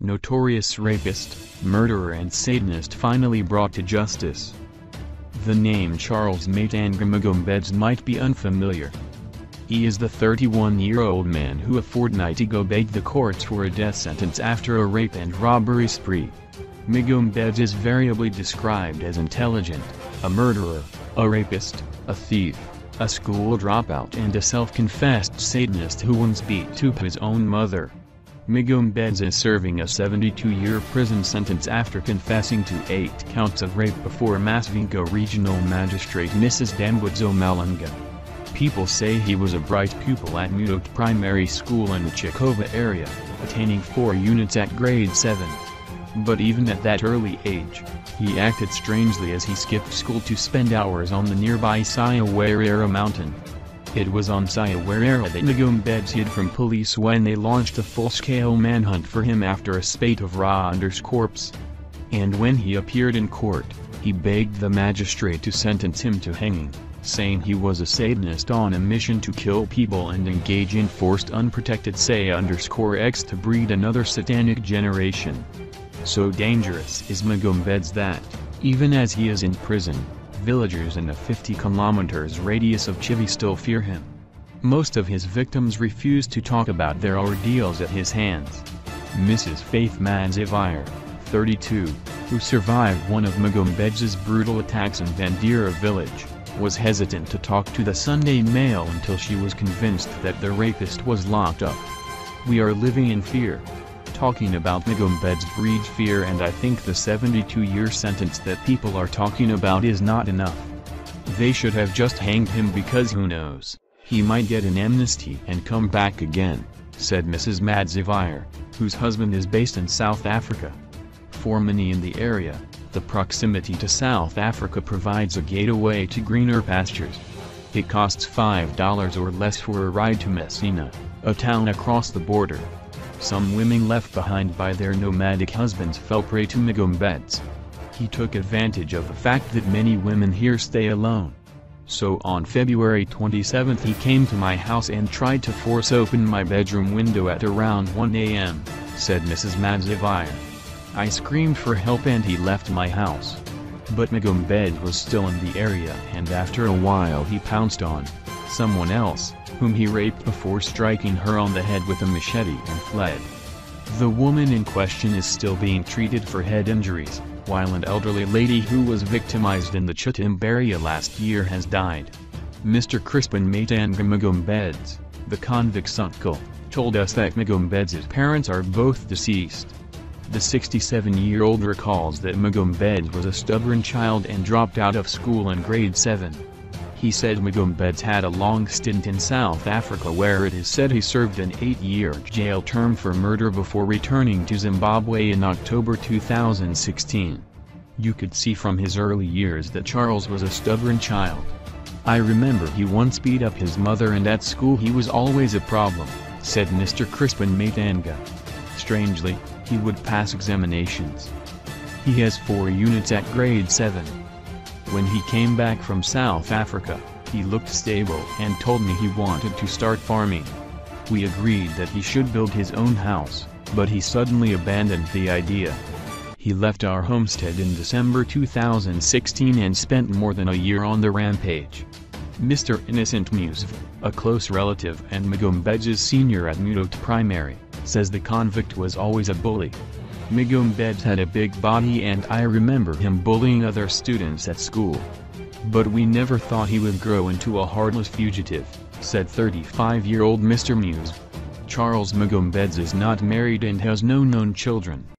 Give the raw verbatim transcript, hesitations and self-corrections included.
notorious rapist, murderer and Satanist finally brought to justice. The name Charles Maitanga Magombedze might be unfamiliar. He is the thirty-one-year-old man who a fortnight ago begged the courts for a death sentence after a rape and robbery spree. Magombedze is variably described as intelligent, a murderer, a rapist, a thief, a school dropout and a self-confessed Satanist who once beat up his own mother. Magombedze is serving a seventy-two-year prison sentence after confessing to eight counts of rape before Masvingo Regional Magistrate Missus Dambudzo Malunga. People say he was a bright pupil at Mudok Primary School in the Chikova area, attaining four units at grade seven. But even at that early age, he acted strangely as he skipped school to spend hours on the nearby Sayawarera mountain. It was on Sayawarera that Magombedze hid from police when they launched a full-scale manhunt for him after a spate of raw underscorps. And when he appeared in court, he begged the magistrate to sentence him to hanging, saying he was a Satanist on a mission to kill people and engage in forced unprotected say underscore X to breed another satanic generation. So dangerous is Magombedze that, even as he is in prison, villagers in a fifty kilometers radius of Chivi still fear him. Most of his victims refuse to talk about their ordeals at his hands. Missus Faith Madzivire, thirty-two, who survived one of Magombedze's brutal attacks in Vandira village, was hesitant to talk to the Sunday Mail until she was convinced that the rapist was locked up. We are living in fear. Talking about Magombedze breeds fear, and I think the seventy-two-year sentence that people are talking about is not enough. They should have just hanged him because who knows, he might get an amnesty and come back again, said Missus Madzivire, whose husband is based in South Africa. For many in the area, the proximity to South Africa provides a gateway to greener pastures. It costs five dollars or less for a ride to Messina, a town across the border. Some women left behind by their nomadic husbands fell prey to Magombedze. He took advantage of the fact that many women here stay alone. So on February twenty-seventh he came to my house and tried to force open my bedroom window at around one A M, said Missus Madzivire. I screamed for help and he left my house. But Magombedze was still in the area, and after a while he pounced on someone else, whom he raped before striking her on the head with a machete and fled. The woman in question is still being treated for head injuries, while an elderly lady who was victimized in the Chitimba area last year has died. Mister Crispin Maitanga Magombedze, the convict's uncle, told us that Magombedze's parents are both deceased. The sixty-seven-year-old recalls that Magombedze was a stubborn child and dropped out of school in grade seven. He said Magombedze had a long stint in South Africa where it is said he served an eight-year jail term for murder before returning to Zimbabwe in October two thousand sixteen. You could see from his early years that Charles was a stubborn child. I remember he once beat up his mother, and at school he was always a problem, said Mister Crispin Maitanga. Strangely, he would pass examinations. He has four units at grade seven. When he came back from South Africa, he looked stable and told me he wanted to start farming. We agreed that he should build his own house, but he suddenly abandoned the idea. He left our homestead in December two thousand sixteen and spent more than a year on the rampage. Mister Innocent Musv, a close relative and Magombedze's senior at Mudok Primary, says the convict was always a bully. Magombedze had a big body and I remember him bullying other students at school. But we never thought he would grow into a heartless fugitive, said thirty-five-year-old Mister Musv. Charles Magombedze is not married and has no known children.